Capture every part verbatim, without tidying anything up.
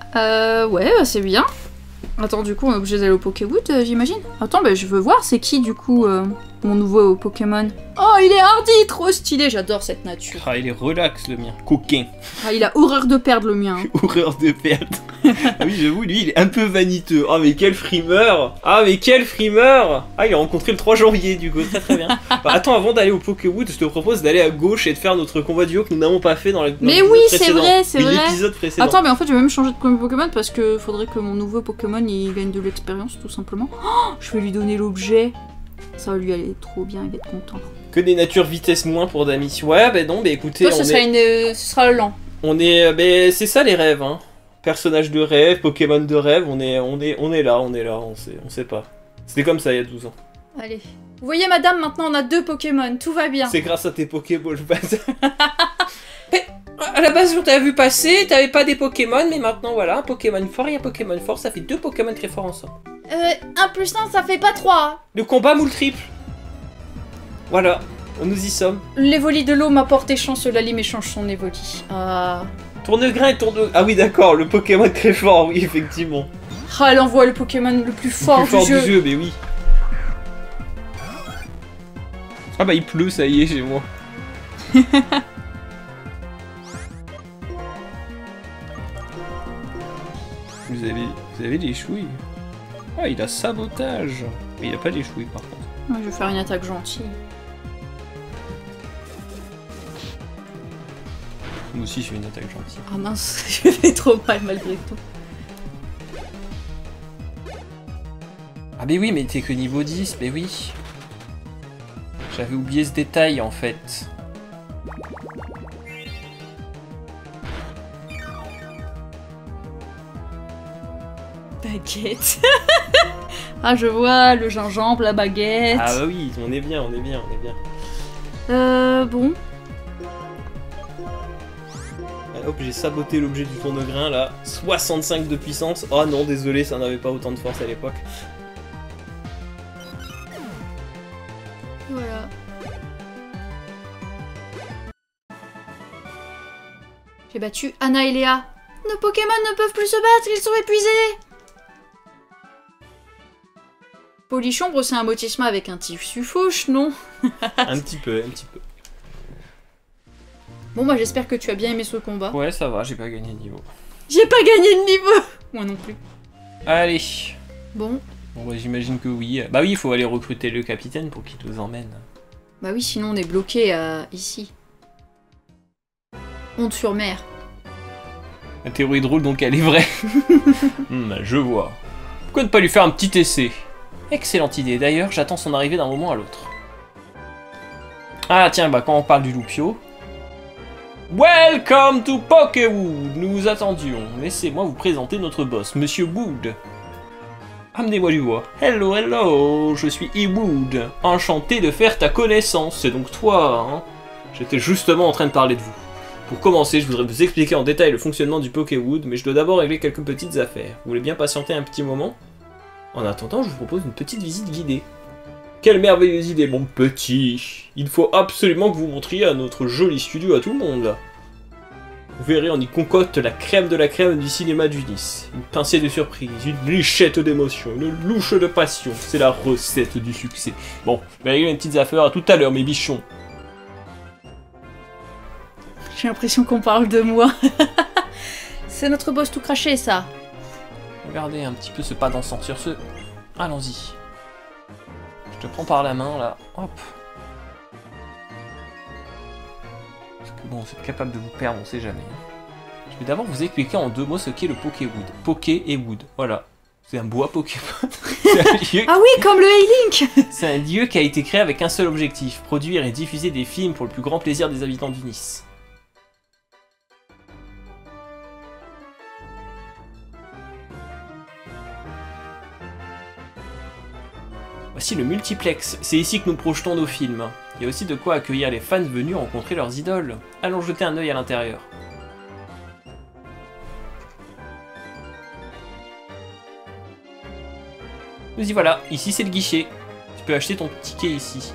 Euh, ouais, bah, c'est bien. Attends, du coup, on est obligé d'aller au Pokéwood, euh, j'imagine. Attends, bah, je veux voir, c'est qui, du coup, euh, mon nouveau Pokémon? Oh, il est hardi, trop stylé, j'adore cette nature. Ah, il est relax, le mien. Coquin. Ah, il a horreur de perdre, le mien. Horreur de perdre. Ah oui, j'avoue, lui, il est un peu vaniteux. Ah, mais quel frimeur. Ah, mais quel frimeur. Ah, il a rencontré le trois janvier, du coup, très très bien. Bah, attends, avant d'aller au Pokéwood, je te propose d'aller à gauche et de faire notre combat duo que nous n'avons pas fait dans l'épisode Mais précédent. oui, c'est vrai, c'est vrai. L'épisode précédent. Attends, mais en fait, je vais même changer de Pokémon parce que faudrait que mon nouveau Pokémon, il gagne de l'expérience, tout simplement. Oh, je vais lui donner l'objet. Ça va lui aller trop bien, il va être content. Que des natures vitesse moins pour Dami. Ouais, bah non, bah écoutez, Toi, on ce, est... sera une, euh, ce sera le lent. On est... Bah, c'est ça les rêves, hein. Personnage de rêve, Pokémon de rêve, on est, on est, on est là, on est là, on sait, on sait pas. C'était comme ça il y a douze ans. Allez. Vous voyez, madame, maintenant on a deux Pokémon, tout va bien. C'est grâce à tes Pokéballs, base. Mais à la base, on t'avait vu passer, t'avais pas des Pokémon, mais maintenant voilà, un Pokémon fort et un Pokémon fort, ça fait deux Pokémon très forts ensemble. Euh, un plus un, ça fait pas trois. Le combat moule triple. Voilà, nous y sommes. L'évoli de l'eau m'a porté chance, la lime échange son évoli. Ah. Tourne-grain et tourne... Ah oui, d'accord, le Pokémon très fort, oui, effectivement. Ah, elle envoie le Pokémon le plus fort, le plus fort du, jeu. du jeu. Mais oui. Ah bah il pleut, ça y est, chez moi. vous avez, vous avez des chouilles. Ah, il a sabotage. Mais il a pas des chouilles, par contre. Ouais, je vais faire une attaque gentille. Moi aussi, je fais une attaque gentille. Ah mince, je fais trop mal malgré tout. Ah mais oui, mais t'es que niveau dix, mais oui. J'avais oublié ce détail, en fait. Baguette. Ah, je vois, le gingembre, la baguette. Ah bah oui, on est bien, on est bien, on est bien. Euh, bon. Hop, j'ai saboté l'objet du tourne-grain, là. soixante-cinq de puissance. Oh non, désolé, ça n'avait pas autant de force à l'époque. Voilà. J'ai battu Anna et Léa. Nos Pokémon ne peuvent plus se battre, ils sont épuisés. Polichombre, c'est un motisme avec un tissu fauche, non? Un petit peu, un petit peu. Bon, bah j'espère que tu as bien aimé ce combat. Ouais, ça va, j'ai pas gagné de niveau. J'ai pas gagné de niveau. Moi non plus. Allez. Bon. Bon, bah, j'imagine que oui. Bah oui, il faut aller recruter le capitaine pour qu'il nous emmène. Bah oui, sinon on est bloqué euh, ici. Honte sur mer. La théorie drôle, donc elle est vraie. hmm, je vois. Pourquoi ne pas lui faire un petit essai? Excellente idée. D'ailleurs, j'attends son arrivée d'un moment à l'autre. Ah tiens, bah quand on parle du Loupio... Welcome to Pokéwood. Nous vous attendions. Laissez-moi vous présenter notre boss, Monsieur Wood. Amenez-moi du bois. Hello, hello, je suis E-Wood. Enchanté de faire ta connaissance. C'est donc toi, hein? J'étais justement en train de parler de vous. Pour commencer, je voudrais vous expliquer en détail le fonctionnement du Pokéwood, mais je dois d'abord régler quelques petites affaires. Vous voulez bien patienter un petit moment? En attendant, je vous propose une petite visite guidée. Quelle merveilleuse idée, mon petit! Il faut absolument que vous montriez à notre joli studio à tout le monde. Vous verrez, on y concocte la crème de la crème du cinéma du Nice. Une pincée de surprise, une lichette d'émotion, une louche de passion. C'est la recette du succès. Bon, je vais régler mes petites affaires à tout à l'heure, mes bichons. J'ai l'impression qu'on parle de moi. C'est notre boss tout craché, ça. Regardez un petit peu ce pas dansant. Sur ce, allons-y. Je te prends par la main, là. Hop. Parce que bon, vous êtes capable de vous perdre, on sait jamais. Je vais d'abord vous expliquer en deux mots ce qu'est le Pokéwood. Poké et Wood, voilà. C'est un bois Pokémon. lieu... Ah oui, comme le A-Link. C'est un lieu qui a été créé avec un seul objectif. Produire et diffuser des films pour le plus grand plaisir des habitants du Nice. Voici le multiplex, c'est ici que nous projetons nos films. Il y a aussi de quoi accueillir les fans venus rencontrer leurs idoles. Allons jeter un œil à l'intérieur. Nous y voilà, ici c'est le guichet. Tu peux acheter ton ticket ici.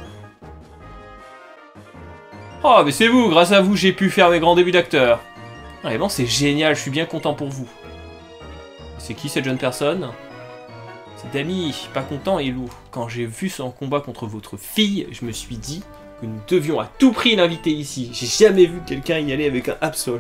Oh mais c'est vous, grâce à vous j'ai pu faire mes grands débuts d'acteur. Vraiment c'est génial, je suis bien content pour vous. C'est qui cette jeune personne? C'est Dami, pas content, Elou. Quand j'ai vu son combat contre votre fille, je me suis dit que nous devions à tout prix l'inviter ici. J'ai jamais vu quelqu'un y aller avec un Absol.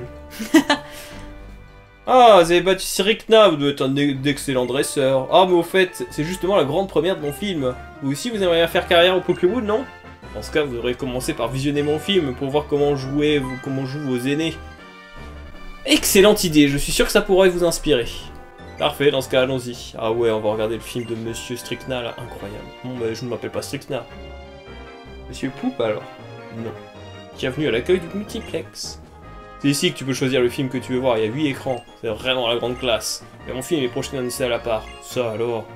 Ah, vous avez battu Sirikna, vous devez être un d'excellent dresseur. Ah, mais au fait, c'est justement la grande première de mon film. Vous aussi, vous aimeriez faire carrière au Pokéwood, non? Dans ce cas, vous devrez commencer par visionner mon film pour voir comment jouer, comment jouent vos aînés. Excellente idée, je suis sûr que ça pourrait vous inspirer. Parfait, dans ce cas, allons-y. Ah ouais, on va regarder le film de Monsieur Stricna, là, incroyable. Bon, bah, je ne m'appelle pas Stricna. Monsieur Poupe, alors? Non. Bienvenue à l'accueil du multiplex. C'est ici que tu peux choisir le film que tu veux voir, il y a huit écrans. C'est vraiment la grande classe. Et mon film est projeté dans une salle à part. Ça, alors?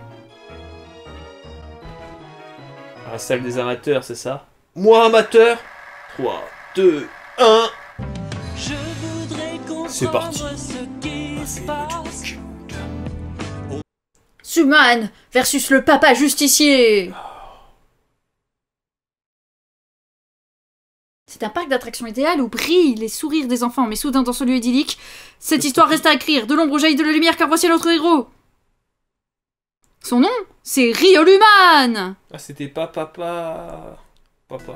À la salle des amateurs, c'est ça? Moi, amateur? trois, deux, un... C'est parti. Zuman versus le papa justicier. C'est un parc d'attractions idéal où brillent les sourires des enfants, mais soudain dans ce lieu idyllique, cette histoire reste à écrire. De l'ombre jaillit de la lumière, car voici notre héros. Son nom, c'est Rioluman. Ah, c'était pas papa... Papa.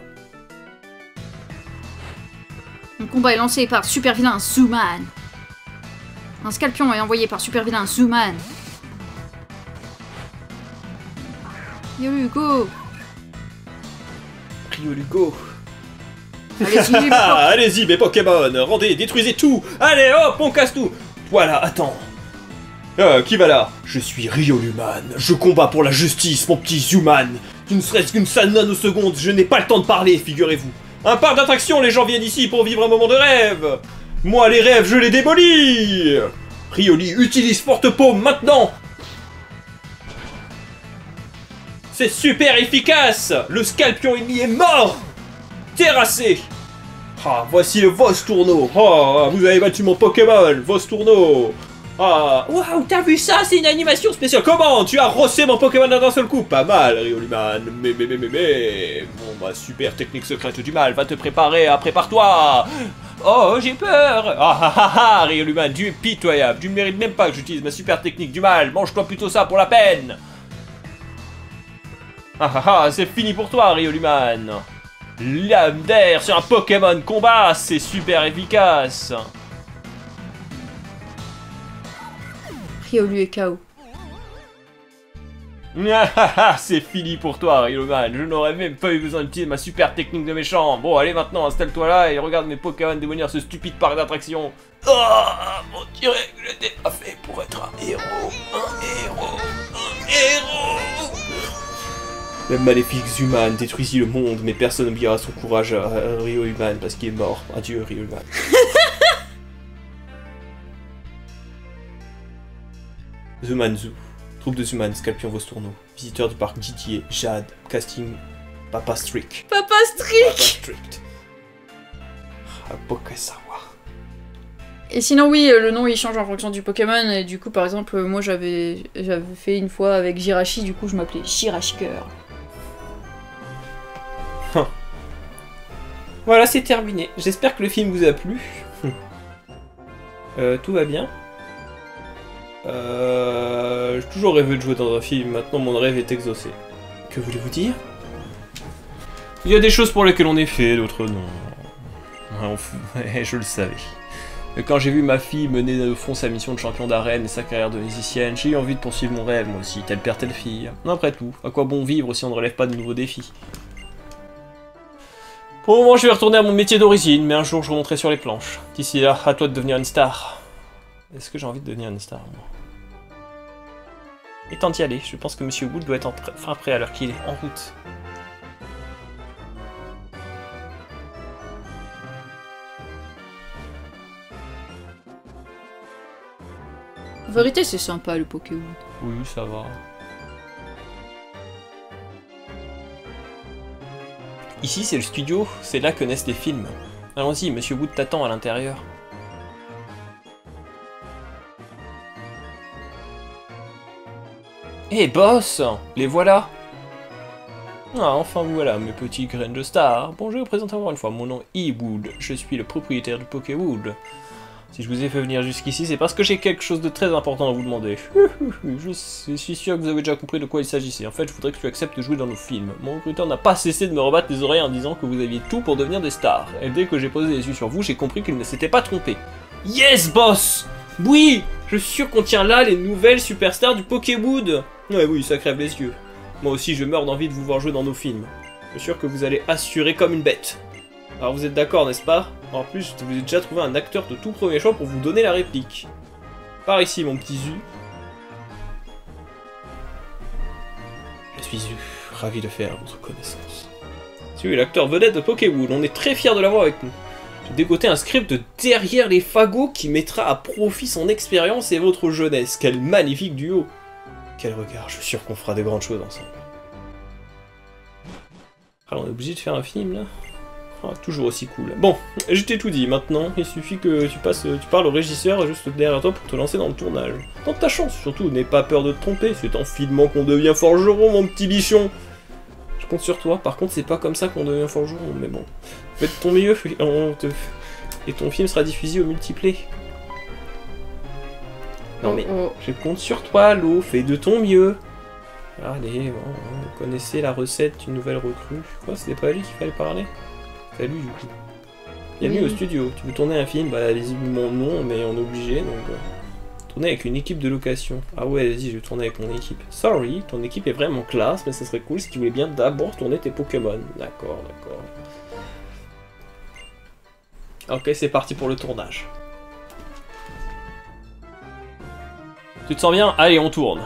Un combat est lancé par super vilain Zuman. Un scalpion est envoyé par super vilain Zuman. Riolu, go. Riolu, go. Allez-y, mes Allez-y, mes Pokémon, rendez, détruisez tout. Allez, hop, on casse tout. Voilà, attends. Euh, qui va là? Je suis Rioluman. Je combats pour la justice, mon petit Zuman. Tu ne serait-ce qu'une seule nanoseconde, je n'ai pas le temps de parler, figurez-vous. Un parc d'attractions, les gens viennent ici pour vivre un moment de rêve. Moi, les rêves, je les démolis. Rioli, utilise Forte Paume maintenant. C'est super efficace. Le Scalpion ennemi est mort. Terrassé. Ah, voici le Vostourneau. Ah, vous avez battu mon Pokémon, Vostourneau. Ah, waouh, t'as vu ça? C'est une animation spéciale. Comment? Tu as rossé mon Pokémon d'un seul coup? Pas mal, Rioluman. Mais, mais, mais, mais, mais... Bon, bah, super technique secrète du mal. Va te préparer, ah, prépare-toi. Oh, j'ai peur. Ah, ah, ah, ah, Rioluman, tu es pitoyable. Tu ne mérites même pas que j'utilise ma super technique du mal. Mange-toi plutôt ça pour la peine. Ah, ah, ah, c'est fini pour toi, Rioluman. Lame d'air sur un Pokémon combat, c'est super efficace. Riolu est K O. C'est fini pour toi, Rioluman. Je n'aurais même pas eu besoin d'utiliser ma super technique de méchant. Bon, allez maintenant, installe-toi là et regarde mes Pokémon démolir ce stupide parc d'attractions. Oh, on dirait que j'étais pas fait pour être un héros. Un héros. Un héros. Le maléfique Zuman détruisit le monde, mais personne n'oubliera son courage à Rioluman parce qu'il est mort. Adieu, Rioluman. Zumanzu. Troupe de Zuman, Scalpion Vostourneau. Visiteur du parc Didier, Jade, casting Papa Strick. Papa Strick. Papa Strict. Ah, Pokésawa. Et sinon oui, le nom il change en fonction du Pokémon, et du coup par exemple, moi j'avais j'avais fait une fois avec Jirachi, du coup je m'appelais Jirachi Cœur. Voilà, c'est terminé. J'espère que le film vous a plu. euh, tout va bien. Euh, j'ai toujours rêvé de jouer dans un film, maintenant mon rêve est exaucé. Que voulez-vous dire? Il y a des choses pour lesquelles on est fait, d'autres non. Ouais, je le savais. Et quand j'ai vu ma fille mener de fond sa mission de champion d'arène et sa carrière de musicienne, j'ai eu envie de poursuivre mon rêve, moi aussi, tel père, telle fille. Après tout, à quoi bon vivre si on ne relève pas de nouveaux défis? Pour le moment, je vais retourner à mon métier d'origine, mais un jour je remonterai sur les planches. D'ici là, à toi de devenir une star. Est-ce que j'ai envie de devenir une star, moi? Et tant d'y aller, je pense que Monsieur Wood doit être enfin prêt à l'heure qu'il est, en route. En vérité, c'est sympa le Pokéwood. Oui, ça va. Ici, c'est le studio, c'est là que naissent les films. Allons-y, Monsieur Wood t'attend à l'intérieur. Hé, hey, boss! Les voilà! Ah, enfin vous voilà, mes petits graines de star. Bon, je vais vous présenter encore une fois. Mon nom est Wood. Je suis le propriétaire du Pokéwood. Si je vous ai fait venir jusqu'ici, c'est parce que j'ai quelque chose de très important à vous demander. Je suis sûr que vous avez déjà compris de quoi il s'agissait. En fait, je voudrais que tu acceptes de jouer dans nos films. Mon recruteur n'a pas cessé de me rebattre les oreilles en disant que vous aviez tout pour devenir des stars. Et dès que j'ai posé les yeux sur vous, j'ai compris qu'il ne s'était pas trompé. Yes, boss! Oui! Je suis sûr qu'on tient là les nouvelles superstars du Pokéwood. Ouais, oui, ça crève les yeux. Moi aussi, je meurs d'envie de vous voir jouer dans nos films. Je suis sûr que vous allez assurer comme une bête. Alors vous êtes d'accord, n'est-ce pas? En plus, je vous ai déjà trouvé un acteur de tout premier choix pour vous donner la réplique. Par ici, mon petit Zu. Je suis Zu, ravi de faire votre connaissance. C'est lui, l'acteur vedette de Pokéwood. On est très fiers de l'avoir avec nous. J'ai dégoté un script de derrière les fagots qui mettra à profit son expérience et votre jeunesse. Quel magnifique duo! Quel regard, je suis sûr qu'on fera de grandes choses ensemble. Alors on est obligé de faire un film là? Ah, toujours aussi cool. Bon, je t'ai tout dit, maintenant, il suffit que tu passes, tu parles au régisseur juste derrière toi pour te lancer dans le tournage. Tente ta chance, surtout, n'aie pas peur de te tromper, c'est en filmant qu'on devient forgeron, mon petit bichon. Je compte sur toi, par contre, c'est pas comme ça qu'on devient forgeron, mais bon. Fais de ton mieux, on te... et ton film sera diffusé au multiplay. Non mais, Oh, oh. je compte sur toi, Lo, fais de ton mieux. Allez, bon, vous connaissez la recette d'une nouvelle recrue. Quoi, c'était pas à lui qu'il fallait parler? C'est à lui, du coup. Bienvenue Oui. au studio. Tu veux tourner un film? Bah, visiblement non, mais on est obligé, donc... Euh, tourner avec une équipe de location. Ah ouais, vas-y, je vais tourner avec mon équipe. Sorry, ton équipe est vraiment classe, mais ça serait cool si tu voulais bien d'abord tourner tes Pokémon. D'accord, d'accord. Ok, c'est parti pour le tournage. Tu te sens bien? Allez, on tourne.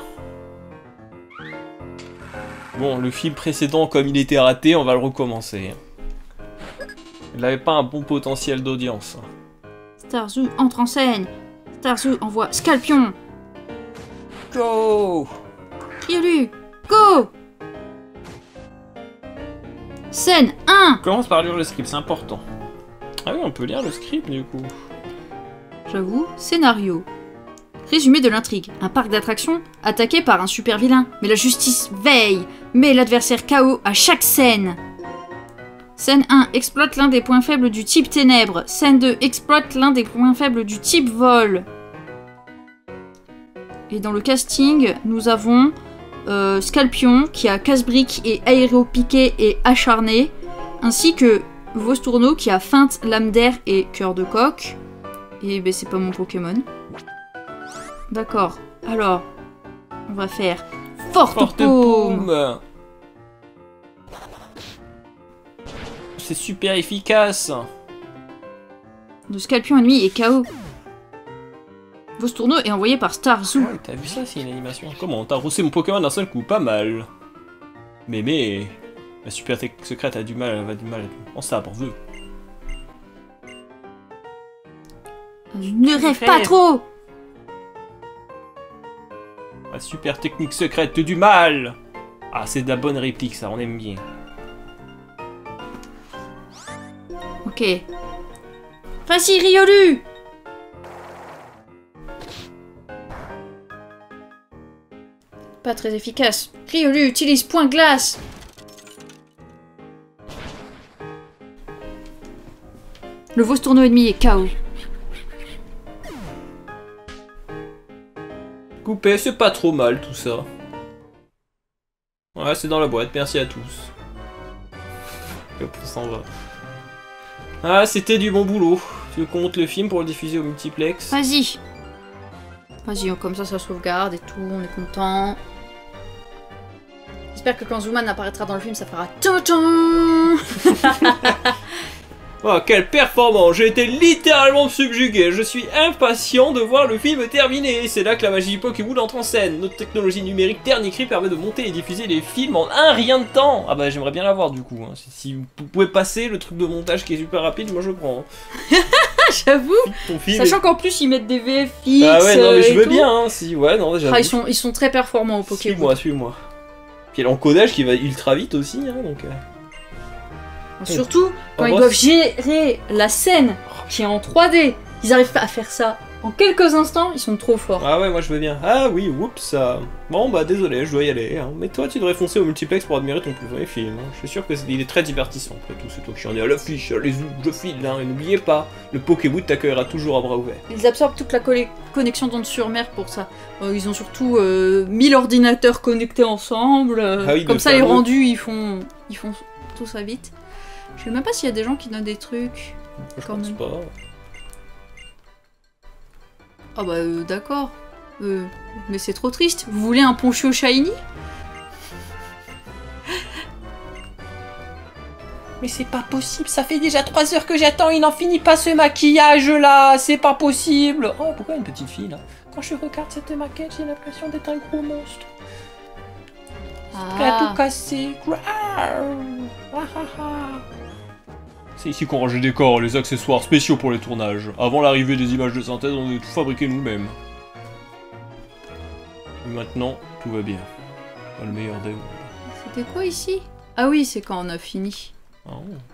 Bon, le film précédent, comme il était raté, on va le recommencer. Il n'avait pas un bon potentiel d'audience. Starzu entre en scène. Starzu envoie Scalpion. Go! Riolu, go! Scène un. On commence par lire le script, c'est important. Ah oui, on peut lire le script du coup. J'avoue, scénario. Résumé de l'intrigue. Un parc d'attractions attaqué par un super vilain. Mais la justice veille. Met l'adversaire K O à chaque scène. Scène un. Exploite l'un des points faibles du type ténèbres. Scène deux. Exploite l'un des points faibles du type vol. Et dans le casting, nous avons euh, Scalpion, qui a casse-brique et aéropiqué et acharné, ainsi que Vostourneau, qui a feinte, lame d'air et cœur de coq. Et ben c'est pas mon Pokémon. D'accord, alors, on va faire Forte, Forte Paume. Paume. C'est super efficace. Le Scalpion ennemi est K O. Vostourneau est envoyé par Starzu. Ouais, t'as vu ça, c'est une animation. Comment? T'as roussé mon Pokémon d'un seul coup, pas mal. Mais mais... La super technique secrète a du mal, elle va du mal. En sabre, veut. Ne rêve pas trop. La super technique secrète du mal. Ah, c'est de la bonne réplique, ça, on aime bien. Ok. Vas-y, Riolu. Pas très efficace. Riolu utilise point glace. Le Vostourneau ennemi est K O. Coupé, c'est pas trop mal tout ça. Ouais, c'est dans la boîte, merci à tous. Hop, on s'en va. Ah, c'était du bon boulot. Tu veux qu'on monte le film pour le diffuser au multiplex? Vas-y. Vas-y, comme ça, ça sauvegarde et tout, on est content. J'espère que quand Zooman apparaîtra dans le film, ça fera Tauton. Oh, quelle performance! J'ai été littéralement subjugué. Je suis impatient de voir le film terminé. C'est là que la magie du Pokéwood entre en scène. Notre technologie numérique dernier cri permet de monter et diffuser les films en un rien de temps. Ah bah j'aimerais bien l'avoir du coup. Hein. Si, si vous pouvez passer le truc de montage qui est super rapide, moi je prends. Hein. J'avoue. Ton film Sachant est... qu'en plus ils mettent des V F X. Ah ouais, non mais je et veux tout. bien. Hein. Si, ouais, non, j'avoue. Ah, ils sont, ils sont très performants au Pokéwood. Suis-moi, suis-moi. Puis il y a l'encodage qui va ultra vite aussi, hein, donc... Euh... Surtout quand En ils boss. doivent gérer la scène qui est en trois D. Ils arrivent pas à faire ça En quelques instants, ils sont trop forts. Ah ouais, moi je veux bien. Ah oui, oups, ça. Bon bah désolé, je dois y aller. Hein. Mais toi, tu devrais foncer au multiplex pour admirer ton plus premier film. Hein. Je suis sûr que c'est... il est très divertissant. Après tout, c'est toi qui en es à l'affiche. Allez-y, je file. Hein. Et n'oubliez pas, le Pokéwood t'accueillera toujours à bras ouverts. Ils absorbent toute la colle- connexion d'onde-sur-mer pour ça. Euh, ils ont surtout euh, mille ordinateurs connectés ensemble. Euh, Ah oui, comme de ça, les fameux. rendus, ils font, ils font tout ça vite. Je sais même pas s'il y a des gens qui donnent des trucs. Je Quand pense même. pas. Ah bah euh, d'accord. Euh, mais c'est trop triste. Vous voulez un poncho shiny? Mais c'est pas possible, ça fait déjà trois heures que j'attends, il n'en finit pas ce maquillage là, c'est pas possible. Oh, pourquoi une petite fille là? Quand je regarde cette maquette, j'ai l'impression d'être un gros monstre. Elle a Ah. tout cassé. Grouar. Ah, ah, ah. C'est ici qu'on range les décors, les accessoires spéciaux pour les tournages. Avant l'arrivée des images de synthèse, on devait tout fabriquer nous-mêmes. Et maintenant, tout va bien. Pas le meilleur des mondes. C'était quoi ici? Ah oui, c'est quand on a fini. Oh.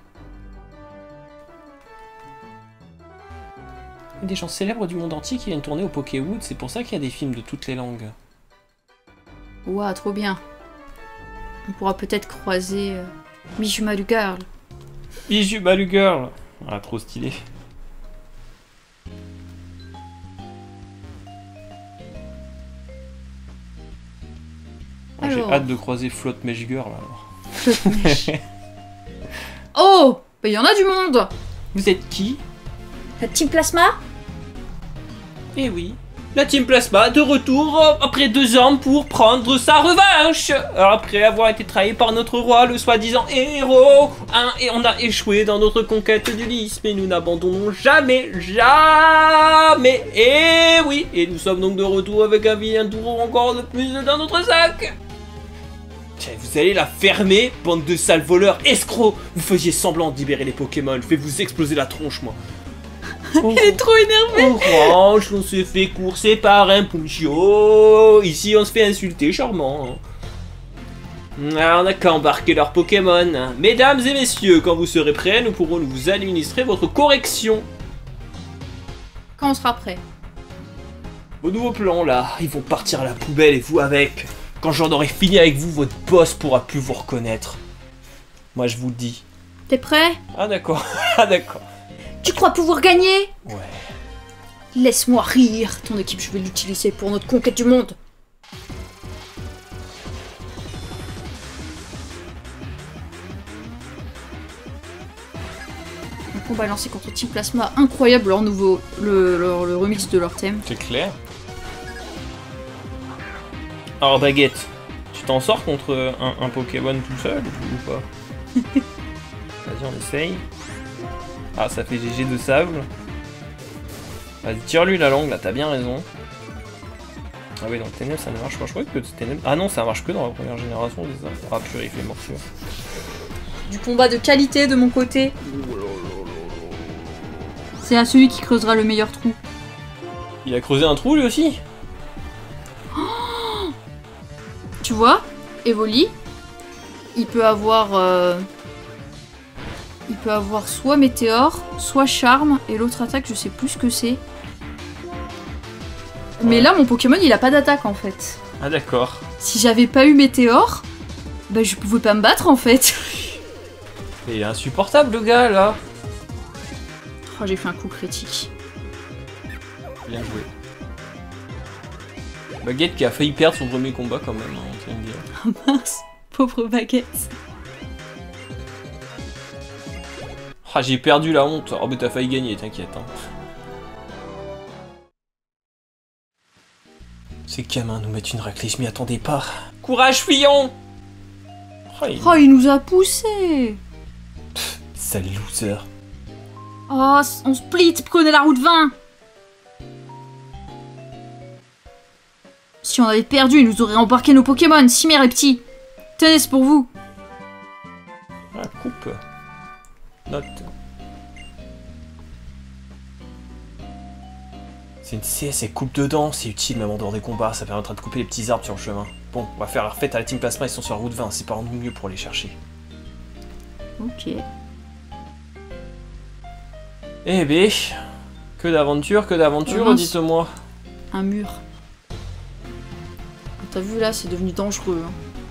Des gens célèbres du monde entier qui viennent tourner au Pokéwood, c'est pour ça qu'il y a des films de toutes les langues. Ouah, trop bien. On pourra peut-être croiser euh, Mijuma du Girl. Bijou Balu Girl. Ah, trop stylé. Ah, j'ai Alors. hâte de croiser Flotte Mèche Girl alors. Oh, bah y en a du monde. Vous êtes qui? La Team Plasma? Eh oui. La Team Plasma de retour euh, après deux ans pour prendre sa revanche. Alors, après avoir été trahi par notre roi, le soi-disant héros, hein, et on a échoué dans notre conquête du lys, mais nous n'abandonnons jamais, jamais. Et oui, et nous sommes donc de retour avec un vilain tour encore de plus dans notre sac. Tiens, vous allez la fermer, bande de sales voleurs, escrocs. Vous faisiez semblant de libérer les Pokémon, je vais vous exploser la tronche, moi. Oh. Elle est trop énervée. Orange, on se fait courser par un poncho. Ici, on se fait insulter, charmant. Ah, on n'a qu'à embarquer leurs Pokémon. Mesdames et messieurs, quand vous serez prêts, nous pourrons vous administrer votre correction. Quand on sera prêt. Vos nouveaux plans, là, ils vont partir à la poubelle et vous avec. Quand j'en aurai fini avec vous, votre boss pourra plus vous reconnaître. Moi, je vous le dis. T'es prêt? Ah, d'accord. Ah, d'accord. Tu crois pouvoir gagner? Ouais. Laisse-moi rire. Ton équipe, je vais l'utiliser pour notre conquête du monde. Un combat lancé contre Team Plasma, incroyable leur nouveau, le, leur- le remix de leur thème. C'est clair. Alors, Baguette, tu t'en sors contre un, un Pokémon tout seul ou pas? Vas-y, on essaye. Ah, ça fait G G de sable. Vas-y, tire-lui la langue, là, t'as bien raison. Ah oui, dans le ténèbre, ça ne marche pas. Je crois que le ténèbre... Ah non, ça marche que dans la première génération, c'est ça. Ah, purée, il fait morsure. Du combat de qualité de mon côté. C'est à celui qui creusera le meilleur trou. Il a creusé un trou, lui aussi? Tu vois, Evoli, il peut avoir... euh, Il peut avoir soit Météore, soit Charme, et l'autre attaque, je sais plus ce que c'est. Mais Ouais. là, mon Pokémon, il a pas d'attaque, en fait. Ah, d'accord. Si j'avais pas eu Météore, bah je pouvais pas me battre, en fait. Il est insupportable, le gars, là. Oh, j'ai fait un coup critique. Bien joué. Baguette qui a failli perdre son premier combat, quand même, hein, on tient à le dire. Oh mince, pauvre Baguette. Ah, j'ai perdu la honte. Oh, mais t'as failli gagner, t'inquiète. Hein. Ces gamins nous mettent une raclée, je m'y attendais pas. Courage, fuyons! Oh, il... Oh, il nous a poussé. Sale loser. Oh, on split, prenez la route vingt. Si on avait perdu, il nous aurait embarqué nos Pokémon, Cimère et Petit. Tenez, c'est pour vous. Ah, coupe. Note. C'est une C S, elle coupe dedans, c'est utile même en dehors des combats, ça permettra de couper les petits arbres sur le chemin. Bon, on va faire la refête à la Team Plasma, ils sont sur la route vingt, séparons-nous mieux pour les chercher. Ok. Eh bé, Que d'aventure, que d'aventure, Oh, dites-moi. Un mur. T'as vu là, c'est devenu dangereux. Hein.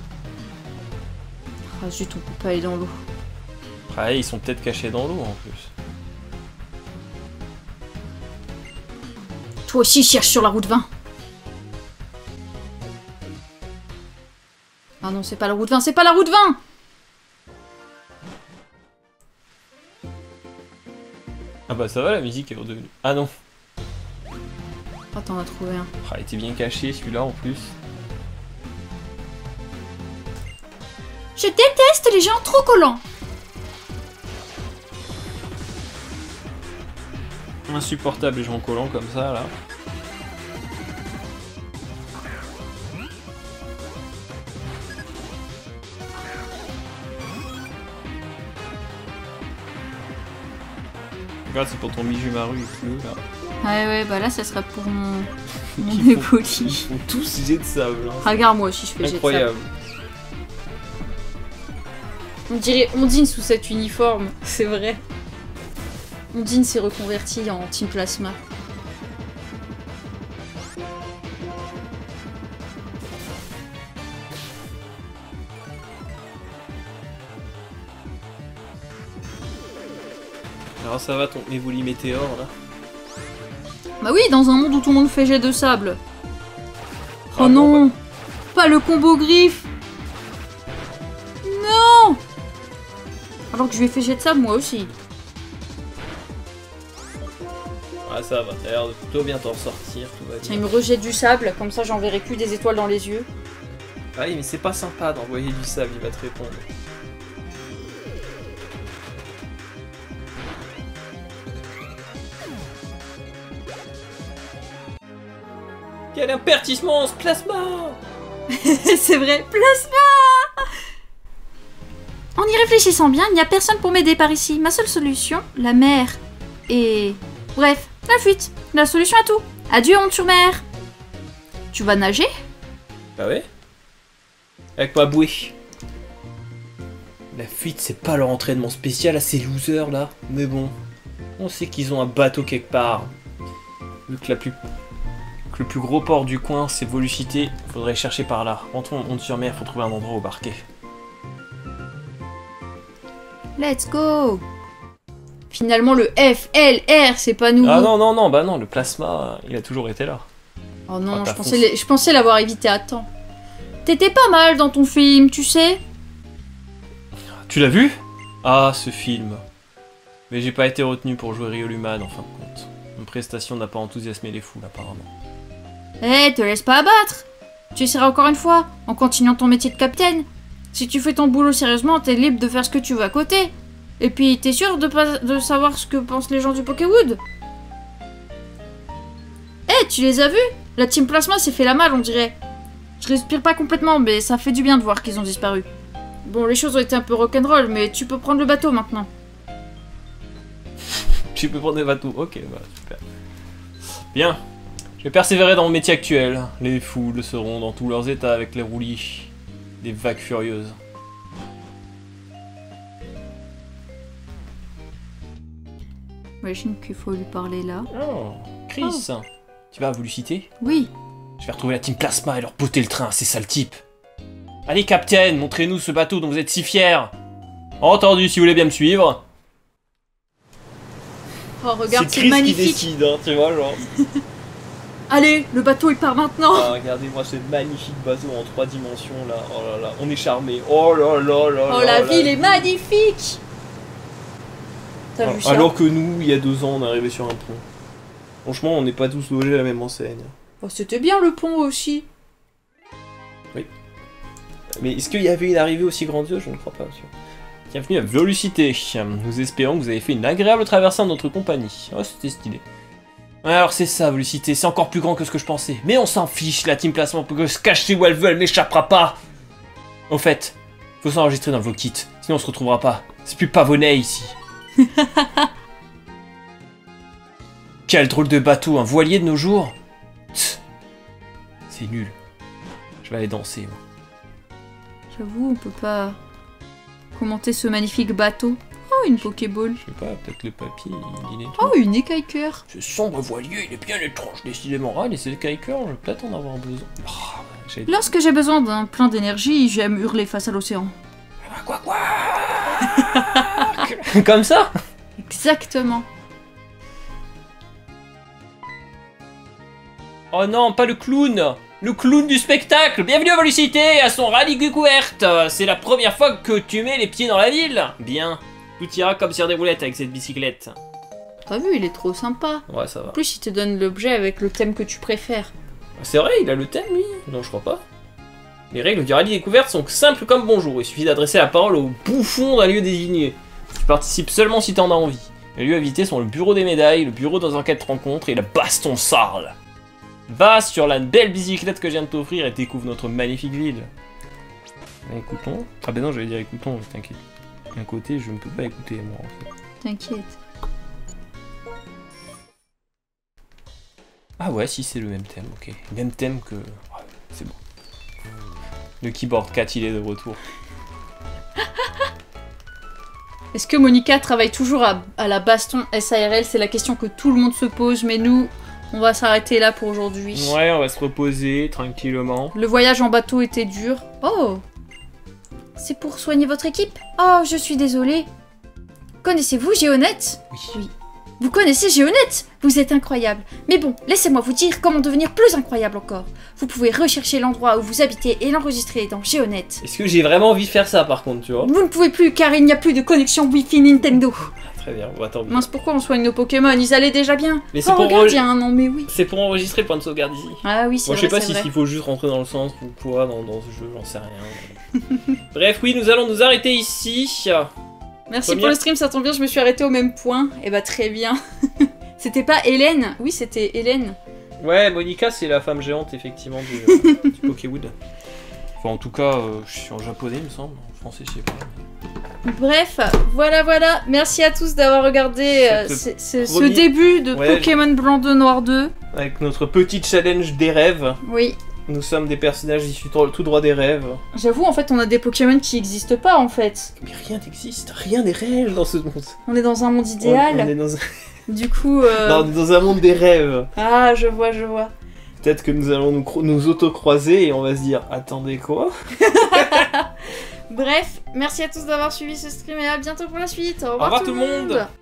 Ah zut, on peut pas aller dans l'eau. Ah, ils sont peut-être cachés dans l'eau en plus. Toi aussi, cherche sur la route vingt. Ah non, c'est pas la route vingt, c'est pas la route vingt. Ah bah ça va, la musique est redevenue... Ah non. Ah, t'en as trouvé un. Ah, il était bien caché celui-là en plus. Je déteste les gens trop collants. Insupportable les gens collants comme ça là. Regarde, c'est pour ton Mijumaru, il pleut là. Ouais, ouais, bah là, ça serait pour mon, mon Ils font- éboli. Ils font tous jet de sable. Hein. Regarde, moi aussi, je fais jet de sable. Incroyable. On dirait Ondine sous cet uniforme, c'est vrai. Ondine s'est reconvertie en Team Plasma. Alors ça va ton Evoli Météore là. Bah oui, dans un monde où tout le monde fait jet de sable. Oh Ah, non, bon, bah. pas le combo griffe. Non. Alors que je lui ai fait jet de sable moi aussi. Ah ça va, t'as l'air de plutôt bien t'en sortir, tout va Tiens, bien. il me rejette du sable, comme ça j'enverrai plus des étoiles dans les yeux. Ah oui mais c'est pas sympa d'envoyer du sable, il va te répondre. Quel impertissement ce plasma! C'est vrai, plasma. En y réfléchissant bien, il n'y a personne pour m'aider par ici. Ma seule solution, la mer. Et... Bref, la fuite. La solution à tout. Adieu, honte sur mer. Tu vas nager? Bah ouais. Avec ma bouée. La fuite c'est pas leur entraînement spécial à ces losers là. Mais bon. On sait qu'ils ont un bateau quelque part. Vu que la plus... que le plus gros port du coin c'est Volucité, faudrait chercher par là. Rentrons on sur mer, faut trouver un endroit où barquer. Let's go. Finalement, le F L R, c'est pas nous. Ah non non non, bah non, le plasma, il a toujours été là. Oh non, Ah, t'as je, pensais foncé. les- je pensais l'avoir évité à temps. T'étais pas mal dans ton film, tu sais. Tu l'as vu? Ah, ce film. Mais j'ai pas été retenu pour jouer Rioluman en fin de compte. Une prestation n'a pas enthousiasmé les foules apparemment. Eh, te laisse pas abattre. Tu essaieras encore une fois, en continuant ton métier de capitaine. Si tu fais ton boulot sérieusement, t'es libre de faire ce que tu veux à côté. Et puis, t'es sûr de, pas, de savoir ce que pensent les gens du Pokéwood? Eh, tu les as vus? La Team Plasma s'est fait la malle, on dirait. Je respire pas complètement, mais ça fait du bien de voir qu'ils ont disparu. Bon, les choses ont été un peu rock'n'roll, mais tu peux prendre le bateau maintenant. Tu peux prendre des bateaux, ok, bah super. Bien, je vais persévérer dans mon métier actuel. Les foules seront dans tous leurs états avec les roulis des vagues furieuses. J'imagine qu'il faut lui parler là. Oh, Chris, tu vas à Volucité? Oui. Je vais retrouver la Team Plasma et leur poter le train à ces sales types. Allez, Capitaine, montrez-nous ce bateau dont vous êtes si fiers. Entendu, si vous voulez bien me suivre. Oh, regarde, c'est magnifique. décide, hein, tu vois, genre. Allez, le bateau il part maintenant. Ah, regardez-moi ce magnifique bateau en trois dimensions là. Oh là là, on est charmé. Oh là là là Oh, là la là, ville est magnifique. T'as Ah, vu ça? alors que nous, il y a deux ans, on est arrivé sur un pont. Franchement, on n'est pas tous logés à la même enseigne. Oh, c'était bien le pont aussi. Mais est-ce qu'il y avait une arrivée aussi grandiose? Je ne crois pas, monsieur. Bienvenue à Volucité. Nous espérons que vous avez fait une agréable traversée en notre compagnie. Oh, c'était stylé. Alors c'est ça, Volucité, c'est encore plus grand que ce que je pensais. Mais on s'en fiche, la Team Plasma peut se cacher où elle veut, elle m'échappera pas. Au fait, faut s'enregistrer dans le Vokit, sinon on se retrouvera pas. C'est plus pavonnet ici. Quel drôle de bateau, un voilier de nos jours. Tch. C'est nul. Je vais aller danser, moi. J'avoue, on peut pas commenter ce magnifique bateau. Oh, une Pokéball. Je sais pas, peut-être le papier, il dit des trucs. Oh, une écaille-cœur. Ce sombre voilier, il est bien étrange. Décidément, ah, les écailles-cœurs, je vais peut-être en avoir besoin. Oh, j'ai... Lorsque j'ai besoin d'un plein d'énergie, j'aime hurler face à l'océan. Ah, quoi, quoi. Comme ça. Exactement. Oh non, pas le clown. Le clown du spectacle. Bienvenue à Volucité, à son rallye découverte. C'est la première fois que tu mets les pieds dans la ville. Bien. Tout ira comme sur des roulettes avec cette bicyclette. T'as vu, il est trop sympa. Ouais, ça va. En plus, il te donne l'objet avec le thème que tu préfères. C'est vrai, il a le thème, lui? Non, je crois pas. Les règles du rallye découverte sont simples comme bonjour. Il suffit d'adresser la parole au bouffon d'un lieu désigné. Tu participes seulement si t'en as envie. Les lieux invités sont le bureau des médailles, le bureau dans enquête rencontre et la baston Sarl. Va sur la belle bicyclette que je viens de t'offrir et découvre notre magnifique ville. Écoutons. Ah ben non, j'allais dire écoutons, t'inquiète. D'un côté, je ne peux pas écouter, moi, en fait. T'inquiète. Ah ouais, si, c'est le même thème, ok. Même thème que... Ouais, c'est bon. Le keyboard cat, il est de retour. Est-ce que Monica travaille toujours à, à la baston S A R L? C'est la question que tout le monde se pose, mais nous, on va s'arrêter là pour aujourd'hui. Ouais, on va se reposer tranquillement. Le voyage en bateau était dur. Oh! C'est pour soigner votre équipe? Oh, je suis désolée. Connaissez-vous Géonette? Oui. Oui. Vous connaissez Géonette? Vous êtes incroyable. Mais bon, laissez-moi vous dire comment devenir plus incroyable encore. Vous pouvez rechercher l'endroit où vous habitez et l'enregistrer dans Géonette. Est-ce que j'ai vraiment envie de faire ça, par contre, tu vois? Vous ne pouvez plus car il n'y a plus de connexion Wi-Fi Nintendo. Très bien, bon, attends. Mince, pourquoi on soigne nos Pokémon? Ils allaient déjà bien. Mais c'est Oh, pour regarde, il enre- y a un nom, mais oui. C'est pour enregistrer le point de sauvegarde ici. Ah oui, c'est Moi, vrai, je sais pas c'est si vrai. il faut juste rentrer dans le sens ou quoi dans, dans ce jeu, j'en sais rien. Bref, oui, nous allons nous arrêter ici. Merci Première- pour le stream, ça tombe bien, je me suis arrêtée au même point. Et bah très bien. C'était pas Hélène? Oui, c'était Hélène. Ouais, Monica, c'est la femme géante, effectivement, du, euh, du Pokéwood. Enfin, en tout cas, euh, je suis en japonais, il me semble. En français, je sais pas. Bref, voilà, voilà. Merci à tous d'avoir regardé euh, Cette ce, ce- ce première- début de Ouais, Pokémon Blanc deux Noir deux. Avec notre petit challenge des rêves. Oui. Nous sommes des personnages issus tout tout droit des rêves. J'avoue, en fait, on a des Pokémon qui n'existent pas, en fait. Mais rien n'existe, rien n'est réel dans ce monde. On est dans un monde idéal. On, on est dans un... Du coup... euh, Non, on est dans un monde des rêves. Ah, je vois, je vois. Peut-être que nous allons nous, cro- nous auto-croiser et on va se dire « Attendez quoi ?» Bref, merci à tous d'avoir suivi ce stream et à bientôt pour la suite. Au revoir, revoir tout le monde.